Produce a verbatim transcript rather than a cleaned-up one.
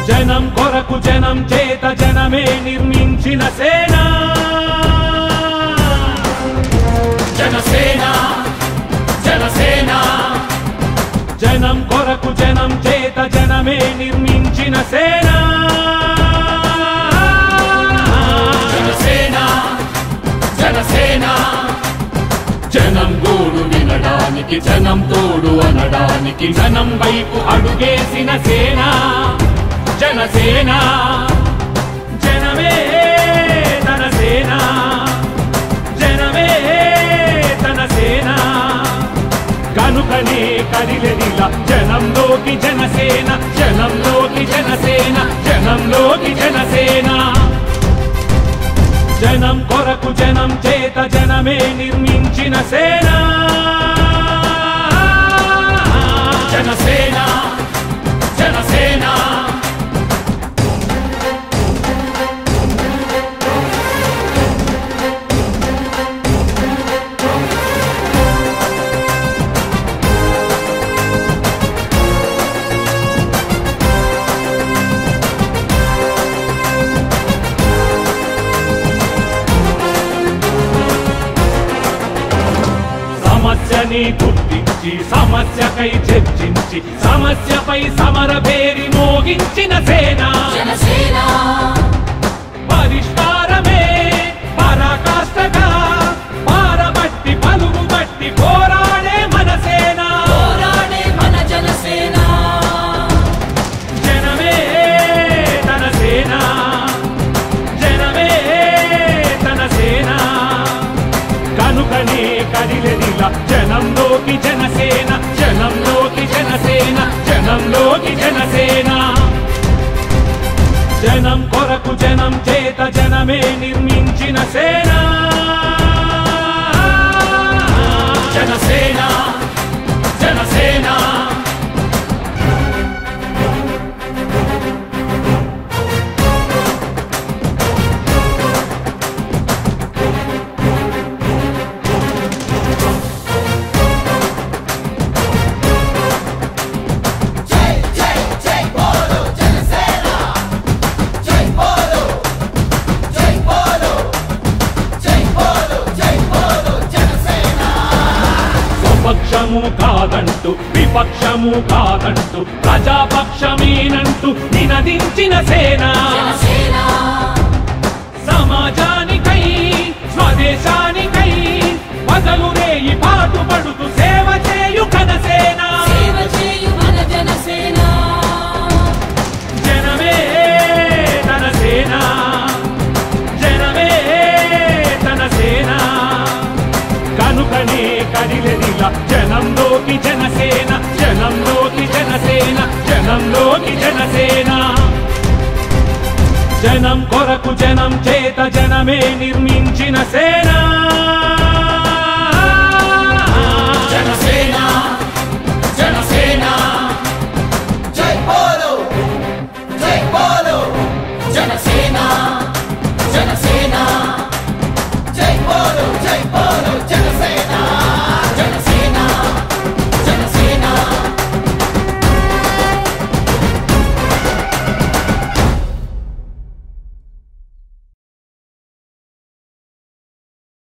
జనం కొరకు జనం చేత జనమే నిర్మించిన సేన జనసేన జనసేన జనం కొరకు జనం చేత జనమే నిర్మించిన సేన జనసేన జనసేన జనం గోడు వినడానికి జనం తోడు అనడానికి జనం వైపు అడుగేసిన సేన జనసేన జనమే తన సేన జనమే తన సేన కనుకనే కదిలెదిలా జనంలోకి జనసేన జనంలోకి జనసేన జనంలోకి జనసేన జనం కొరకు జనం చేత జనమే నిర్మించిన సేన జనసేన జనసేన సమస్యని గుర్తించి సమస్యకై చర్చించి సమస్యపై సమర పేరి మోగించిన సేన జనసేన పరిష్కారమే పరాకాష్ఠగా పారబట్టి పలుగు బట్టి పోరాడే మన సేన పోరాడే మన జనసేన జనమే తన సేన జనమే తన సేన కనుకనే కదిలెదిలా జనంలోకి జనసేన జనంలోకి జనసేన జనంలోకి జనసేన జనం కొరకు జనం చేత జనమే నిర్మించిన సేన జనసేన జనసేన పక్షము కాదంటూ విపక్షము కాదంటూ ప్రజాపక్షమేనంటూ నినదించిన సేన జనసేన సమాజానికై స్వదేశానికై పగలు రేయి పాటుపడుతూ సేవ చేయు కనసేన సేవ చేయు మన జనసేన జనమే తన సేన జనమే తన సేన కనుకనే కదిలెదిలా జనంలోకి జనసేన జనంలోకి జనసేన జనంలోకి జనసేన జనం కొరకు జనం చేత జనమే నిర్మించిన సేన